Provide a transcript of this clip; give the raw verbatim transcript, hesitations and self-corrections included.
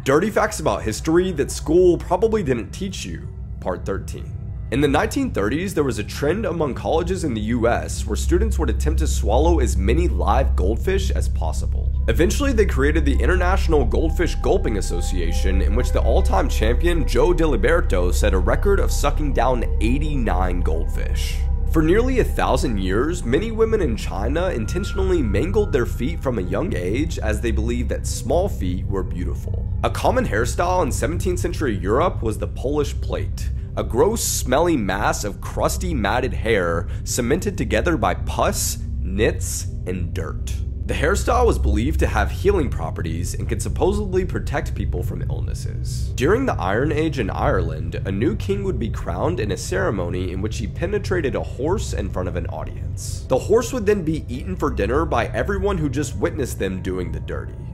Dirty facts about history that school probably didn't teach you, part thirteen. In the nineteen thirties, there was a trend among colleges in the U S where students would attempt to swallow as many live goldfish as possible. Eventually, they created the International Goldfish Gulping Association, in which the all-time champion Joe Diliberto set a record of sucking down eighty-nine goldfish. For nearly a thousand years, many women in China intentionally mangled their feet from a young age as they believed that small feet were beautiful. A common hairstyle in seventeenth century Europe was the Polish plait, a gross, smelly mass of crusty, matted hair cemented together by pus, nits, and dirt. The hairstyle was believed to have healing properties and could supposedly protect people from illnesses. During the Iron Age in Ireland, a new king would be crowned in a ceremony in which he penetrated a horse in front of an audience. The horse would then be eaten for dinner by everyone who just witnessed them doing the dirty.